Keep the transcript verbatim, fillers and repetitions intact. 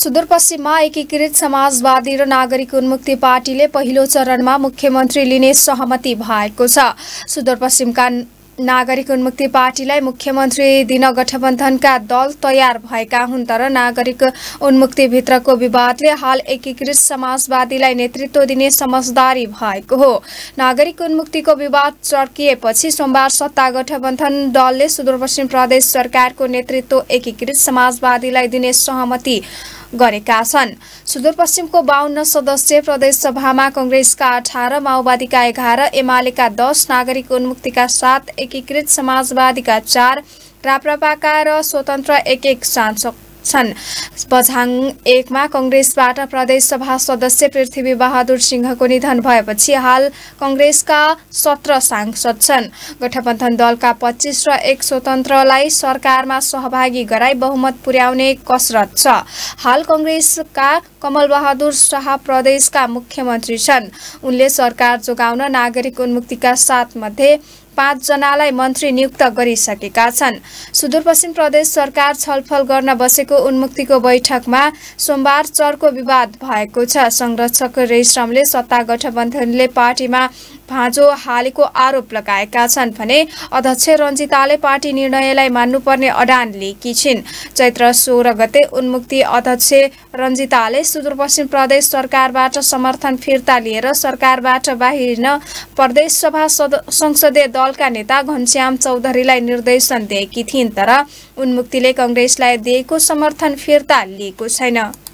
सुदूरपश्चिममा एकीकृत समाजवादी र नागरिक उन्मुक्ति पार्टीले पहिलो चरणमा मुख्यमन्त्री लिने सहमति भएको छ। सुदूरपश्चिमका नागरिक उन्मुक्ति पार्टीलाई मुख्यमन्त्री दिन गठबन्धनका दल तयार भएका हुन्, तर नागरिक उन्मुक्ति भित्रको विवादले हाल एकीकृत समाजवादीलाई नेतृत्व दिने समझदारी भएको हो। नागरिक उन्मुक्तिको विवाद चर्किएपछि सोमबार सत्ता गठबन्धन दलले सुदूरपश्चिम प्रदेश सरकारको नेतृत्व एकीकृत समाजवादीलाई दिने सहमति गरेका छन्। सुदूरपश्चिमको बाहन्न सदस्यीय प्रदेशसभामा कांग्रेसका अठार, माओवादीका एघार, एमालेका दस, नागरिक उन्मुक्तिका सात, एकीकृत समाजवादीका चार, राप्रपाका र स्वतन्त्र एक एक सांसद छन्। बझाङ एकमा कांग्रेसबाट प्रदेशसभा सदस्य पृथ्वी बहादुर सिंहको निधन भएपछि हाल कांग्रेसका सत्र सांसद छन्। गठबन्धन दलका पच्चीस र एक स्वतन्त्रलाई सरकारमा सहभागी गराई बहुमत पुर्याउने कसरत छ। हाल कांग्रेसका कमल बहादुर शाह प्रदेशका मुख्यमन्त्री छन्। उनले सरकार जोगाउन नागरिक उन्मुक्तिका सात मध्ये पाँच जनालाई मन्त्री नियुक्त गरिसकेका छन्। सुदूरपश्चिम प्रदेश सरकार छलफल गर्न बसेको उन्मुक्तिको बैठकमा सोमबार चर्को विवाद भएको छ। संरक्षक रेशमले सत्ता गठबन्धनले पार्टीमा भाँजो हालेको आरोप लगाएका छन् भने अध्यक्ष रञ्जिताले पार्टी निर्णयलाई मान्नुपर्ने अडान लिएकी छिन्। चैत्र सोह्र गते उन्मुक्ति अध्यक्ष रञ्जिताले सुदूरपश्चिम प्रदेश सरकारबाट समर्थन फिर्ता लिएर सरकारबाट बाहिरिन प्रदेशसभा संसदीय दलका नेता घनश्याम चौधरीलाई निर्देशन दिएकी थिइन्, तर उन्मुक्तिले कांग्रेसलाई दिएको समर्थन फिर्ता लिएको छैन।